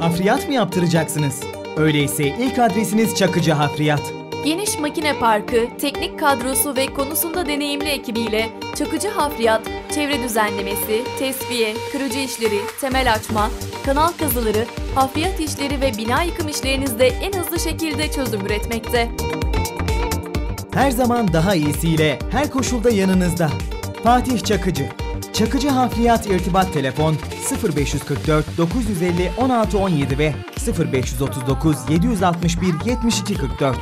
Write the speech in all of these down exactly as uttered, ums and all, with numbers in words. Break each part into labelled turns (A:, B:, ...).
A: Hafriyat mı yaptıracaksınız? Öyleyse ilk adresiniz Çakıcı Hafriyat.
B: Geniş makine parkı, teknik kadrosu ve konusunda deneyimli ekibiyle Çakıcı Hafriyat, çevre düzenlemesi, tesviye, kırıcı işleri, temel açma, kanal kazıları, hafriyat işleri ve bina yıkım işlerinizde en hızlı şekilde çözüm üretmekte.
A: Her zaman daha iyisiyle, her koşulda yanınızda. Fatih Çakıcı. Çakıcı Hafriyat irtibat telefon sıfır beş kırk dört dokuz yüz elli on altı on yedi ve sıfır beş otuz dokuz yedi altı bir yetmiş iki kırk dört.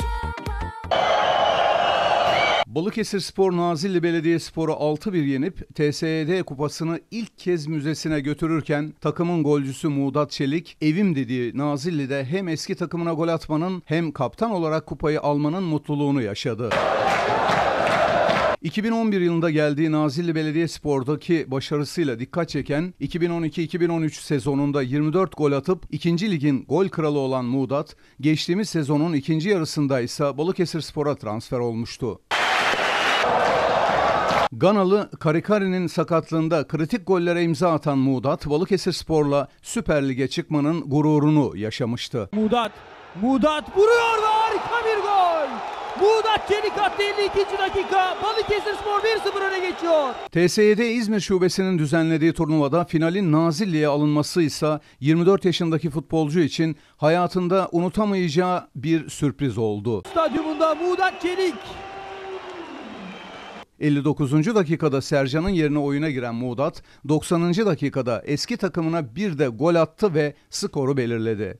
C: Balıkesirspor Nazilli Belediyespor'u altı bir yenip T S E D kupasını ilk kez müzesine götürürken takımın golcüsü Muğdat Çelik, evim dediği Nazilli'de hem eski takımına gol atmanın hem kaptan olarak kupayı almanın mutluluğunu yaşadı. iki bin on bir yılında geldiği Nazilli Belediyespor'daki başarısıyla dikkat çeken iki bin on iki iki bin on üç sezonunda yirmi dört gol atıp ikinci ligin gol kralı olan Muğdat, geçtiğimiz sezonun ikinci yarısında ise Balıkesirspor'a transfer olmuştu. Ganalı Karikari'nin sakatlığında kritik gollere imza atan Muğdat, Balıkesirspor'la Süper Lig'e çıkmanın gururunu yaşamıştı.
D: Muğdat, Muğdat vuruyor ve harika bir gol! Muğdat Çelik attı elli ikinci dakika. Balıkesirspor bir sıfır öne geçiyor.
C: T S E D İzmir Şubesi'nin düzenlediği turnuvada finalin Nazilli'ye alınması ise yirmi dört yaşındaki futbolcu için hayatında unutamayacağı bir sürpriz oldu.
D: Stadyumunda Muğdat Çelik.
C: elli dokuzuncu dakikada Sercan'ın yerine oyuna giren Muğdat, doksanıncı dakikada eski takımına bir de gol attı ve skoru belirledi.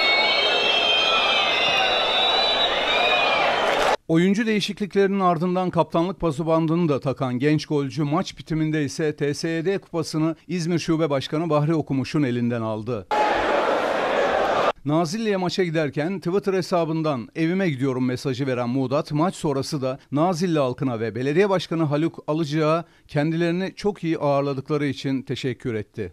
C: Oyuncu değişikliklerinin ardından kaptanlık pasubandını da takan genç golcü maç bitiminde ise T S E D kupasını İzmir Şube Başkanı Bahri Okumuş'un elinden aldı. Nazilli'ye maça giderken Twitter hesabından evime gidiyorum mesajı veren Muğdat, maç sonrası da Nazilli halkına ve belediye başkanı Haluk Alıcı'ya kendilerini çok iyi ağırladıkları için teşekkür etti.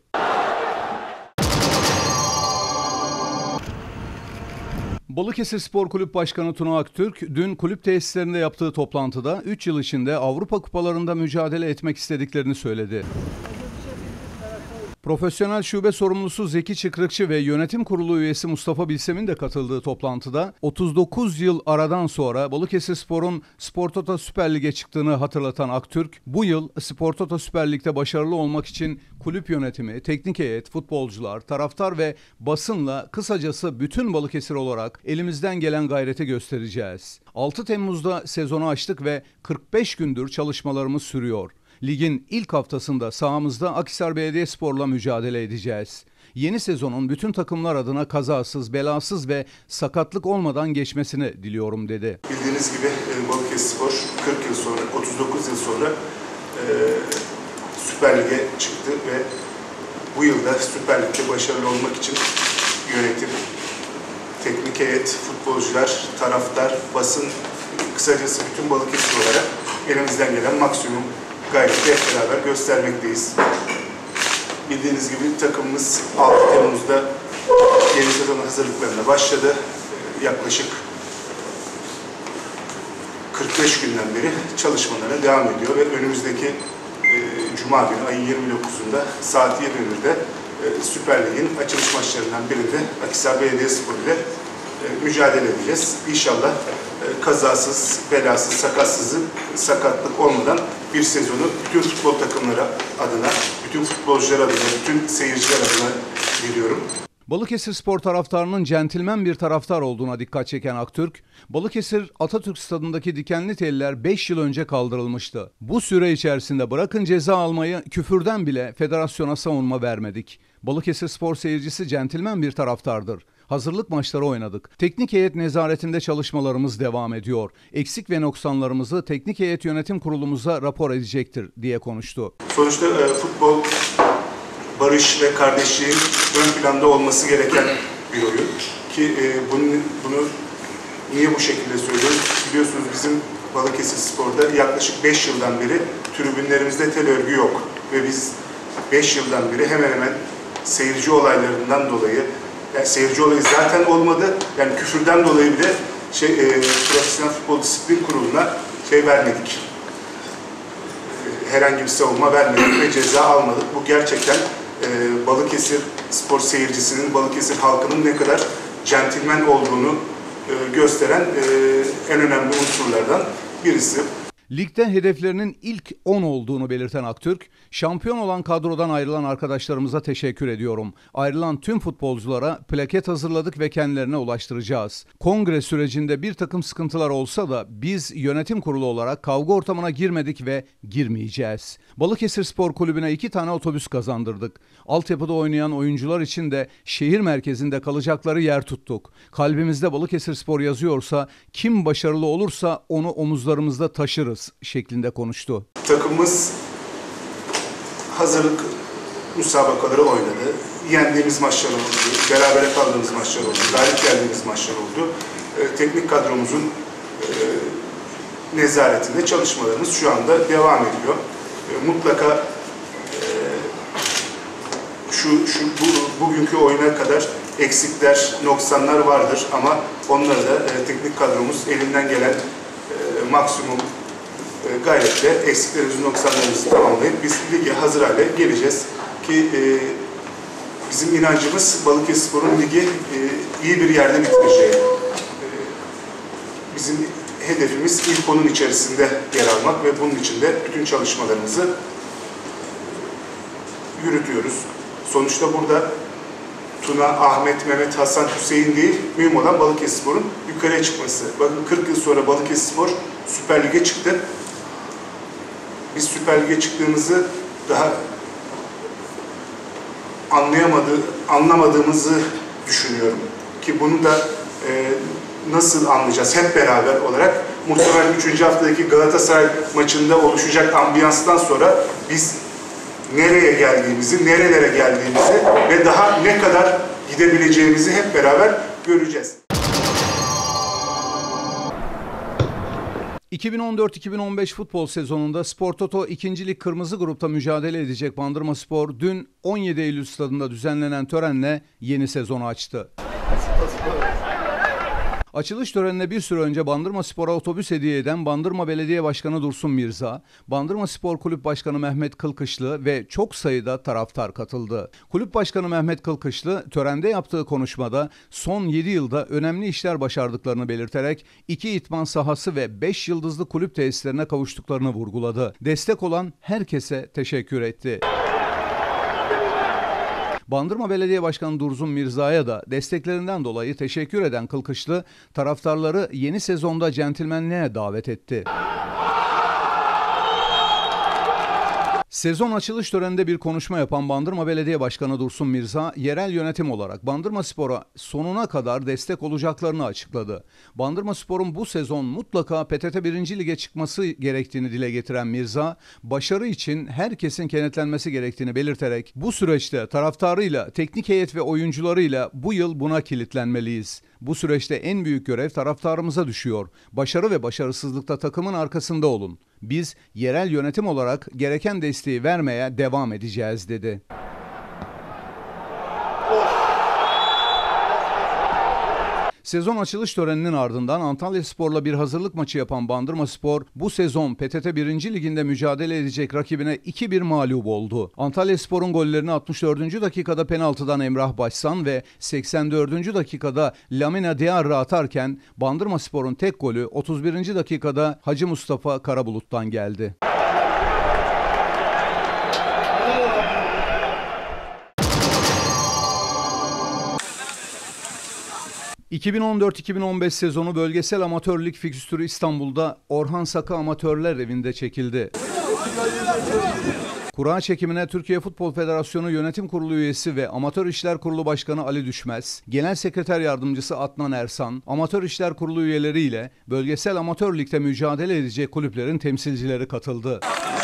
C: Balıkesirspor Kulüp Başkanı Tuna Aktürk, dün kulüp tesislerinde yaptığı toplantıda üç yıl içinde Avrupa kupalarında mücadele etmek istediklerini söyledi. Profesyonel şube sorumlusu Zeki Çıkrıkçı ve yönetim kurulu üyesi Mustafa Bilsem'in de katıldığı toplantıda otuz dokuz yıl aradan sonra Balıkesirspor'un Spor Toto Süper Lig'e çıktığını hatırlatan Aktürk, bu yıl Spor Toto Süper Lig'de başarılı olmak için kulüp yönetimi, teknik heyet, futbolcular, taraftar ve basınla kısacası bütün Balıkesir olarak elimizden gelen gayreti göstereceğiz. altı Temmuz'da sezonu açtık ve kırk beş gündür çalışmalarımız sürüyor. Ligin ilk haftasında sahamızda Akhisar Belediyespor'la mücadele edeceğiz. Yeni sezonun bütün takımlar adına kazasız, belasız ve sakatlık olmadan geçmesini diliyorum dedi.
E: Bildiğiniz gibi Balıkesirspor kırk yıl sonra, otuz dokuz yıl sonra e, Süper Lig'e çıktı ve bu yılda Süper Lig'de başarılı olmak için yönetim, teknik heyet, futbolcular, taraftar, basın, kısacası bütün Balıkesir olarak elimizden gelen maksimum gayreti hep beraber göstermekteyiz. Bildiğiniz gibi takımımız altı Temmuz'da yeni sezon hazırlıklarına başladı. Yaklaşık kırk beş günden beri çalışmalara devam ediyor ve önümüzdeki e, Cuma günü ayın yirmi dokuzunda saat yedi birde e, Süper Lig'in açılış maçlarından birinde Akhisar Belediyespor ile e, mücadele edeceğiz. İnşallah e, kazasız, belasız, sakatsız, sakatlık olmadan bir sezonu bütün futbol takımları adına, bütün futbolcular adına, bütün seyirciler adına diliyorum.
C: Balıkesirspor taraftarının centilmen bir taraftar olduğuna dikkat çeken Aktürk, Balıkesir Atatürk Stadı'ndaki dikenli teller beş yıl önce kaldırılmıştı. Bu süre içerisinde bırakın ceza almayı, küfürden bile federasyona savunma vermedik. Balıkesirspor seyircisi centilmen bir taraftardır. Hazırlık maçları oynadık. Teknik heyet nezaretinde çalışmalarımız devam ediyor. Eksik ve noksanlarımızı teknik heyet yönetim kurulumuza rapor edecektir diye konuştu.
E: Sonuçta e, futbol barış ve kardeşliğin ön planda olması gereken bir oyun. Ki e, bunu, bunu niye bu şekilde söylüyoruz? Biliyorsunuz bizim Balıkesirspor'da yaklaşık beş yıldan beri tribünlerimizde tel örgü yok. Ve biz beş yıldan beri hemen hemen seyirci olaylarından dolayı, yani seyirci olayı zaten olmadı, yani küfürden dolayı bile şey, e, Profesyonel Futbol Disiplin Kurulu'na şey vermedik. E, herhangi bir savunma vermedik ve ceza almadık. Bu gerçekten e, Balıkesir spor seyircisinin, Balıkesir halkının ne kadar centilmen olduğunu e, gösteren e, en önemli unsurlardan birisi.
C: Ligde hedeflerinin ilk on olduğunu belirten Aktürk, şampiyon olan kadrodan ayrılan arkadaşlarımıza teşekkür ediyorum. Ayrılan tüm futbolculara plaket hazırladık ve kendilerine ulaştıracağız. Kongre sürecinde bir takım sıkıntılar olsa da biz yönetim kurulu olarak kavga ortamına girmedik ve girmeyeceğiz. Balıkesir Spor Kulübü'ne iki tane otobüs kazandırdık. Altyapıda oynayan oyuncular için de şehir merkezinde kalacakları yer tuttuk. Kalbimizde Balıkesir Spor yazıyorsa, kim başarılı olursa onu omuzlarımızda taşırız şeklinde konuştu.
E: Takımımız hazırlık müsabakaları oynadı. Yendiğimiz maçlar oldu, berabere kaldığımız maçlar oldu, galip geldiğimiz maçlar oldu. E, teknik kadromuzun e, nezaretinde çalışmalarımız şu anda devam ediyor. E, mutlaka e, şu, şu bu, bugünkü oyuna kadar eksikler, noksanlar vardır ama onları da e, teknik kadromuz elinden gelen e, maksimum gayretle eksiklerimizi, noksanlarımızı tamamlayıp biz lige hazır hale geleceğiz ki e, bizim inancımız Balıkesirspor'un ligi e, iyi bir yerde bitireceği. E, bizim hedefimiz ilk onun içerisinde yer almak ve bunun için de bütün çalışmalarımızı yürütüyoruz. Sonuçta burada Tuna, Ahmet, Mehmet, Hasan, Hüseyin değil, mühim olan Balıkesirspor'un yukarıya çıkması. Bakın kırk yıl sonra Balıkesirspor Süper Lig'e çıktı. Biz Süper Lig'e çıktığımızı daha anlayamadığı, anlamadığımızı düşünüyorum. Ki bunu da e, nasıl anlayacağız hep beraber olarak? Muhtemelen üçüncü haftadaki Galatasaray maçında oluşacak ambiyanstan sonra biz nereye geldiğimizi, nerelere geldiğimizi ve daha ne kadar gidebileceğimizi hep beraber göreceğiz.
C: iki bin on dört iki bin on beş futbol sezonunda Spor Toto ikinci Lig Kırmızı Grup'ta mücadele edecek Bandırmaspor dün on yedi Eylül stadında düzenlenen törenle yeni sezonu açtı. Açılış törenine bir süre önce Bandırmaspor'a otobüs hediye eden Bandırma Belediye Başkanı Dursun Mirza, Bandırmaspor Kulüp Başkanı Mehmet Kılkışlı ve çok sayıda taraftar katıldı. Kulüp Başkanı Mehmet Kılkışlı törende yaptığı konuşmada son yedi yılda önemli işler başardıklarını belirterek iki idman sahası ve beş yıldızlı kulüp tesislerine kavuştuklarını vurguladı. Destek olan herkese teşekkür etti. Bandırma Belediye Başkanı Dursun Mirza'ya da desteklerinden dolayı teşekkür eden Kılkışlı, taraftarları yeni sezonda centilmenliğe davet etti. Sezon açılış töreninde bir konuşma yapan Bandırma Belediye Başkanı Dursun Mirza, yerel yönetim olarak Bandırmaspor'a sonuna kadar destek olacaklarını açıkladı. Bandırmaspor'un bu sezon mutlaka P T T birinci Lig'e çıkması gerektiğini dile getiren Mirza, başarı için herkesin kenetlenmesi gerektiğini belirterek, bu süreçte taraftarıyla, teknik heyet ve oyuncularıyla bu yıl buna kilitlenmeliyiz. Bu süreçte en büyük görev taraftarımıza düşüyor. Başarı ve başarısızlıkta takımın arkasında olun. Biz yerel yönetim olarak gereken desteği vermeye devam edeceğiz dedi. Sezon açılış töreninin ardından Antalyaspor'la bir hazırlık maçı yapan Bandırmaspor, bu sezon P T T birinci Ligi'nde mücadele edecek rakibine iki bir mağlup oldu. Antalyaspor'un gollerini altmış dördüncü dakikada penaltıdan Emrah Başsan ve seksen dördüncü dakikada Lamine Diarra atarken Bandırmaspor'un tek golü otuz birinci dakikada Hacı Mustafa Karabulut'tan geldi. iki bin on dört iki bin on beş sezonu bölgesel amatör lig fikstürü İstanbul'da Orhan Sakı Amatörler Evi'nde çekildi. Kura çekimine Türkiye Futbol Federasyonu Yönetim Kurulu üyesi ve Amatör İşler Kurulu Başkanı Ali Düşmez, Genel Sekreter Yardımcısı Adnan Ersan, Amatör İşler Kurulu üyeleriyle bölgesel amatör ligde mücadele edecek kulüplerin temsilcileri katıldı.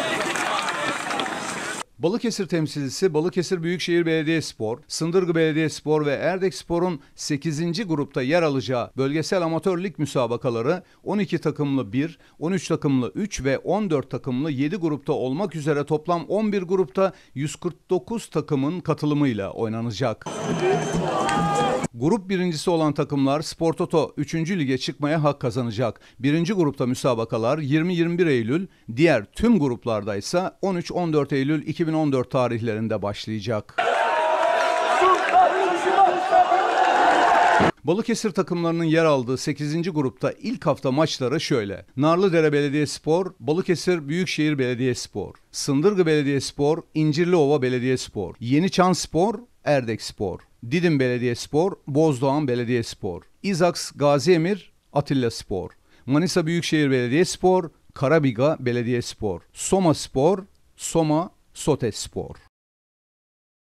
C: Balıkesir temsilcisi Balıkesir Büyükşehir Belediyespor, Sındırgı Belediyespor ve Erdekspor'un sekizinci grupta yer alacağı bölgesel amatör lig müsabakaları on iki takımlı bir, on üç takımlı üç ve on dört takımlı yedi grupta olmak üzere toplam on bir grupta yüz kırk dokuz takımın katılımıyla oynanacak. Grup birincisi olan takımlar Spor Toto üçüncü lige çıkmaya hak kazanacak. Birinci grupta müsabakalar yirmi yirmi bir Eylül, diğer tüm gruplarda ise on üç on dört Eylül iki bin iki bin on dört tarihlerinde başlayacak. Balıkesir takımlarının yer aldığı sekizinci grupta ilk hafta maçları şöyle. Narlıdere Belediyespor, Balıkesir Büyükşehir Belediyespor, Sındırgı Belediyespor, İncirliova Belediyespor, Yeniçanspor, Erdekspor, Didim Belediyespor, Bozdoğan Belediyespor, İzaks Gaziemir, Atillaspor, Manisa Büyükşehir Belediyespor, Karabiga Belediyespor, Soma Spor, Soma Sotespor.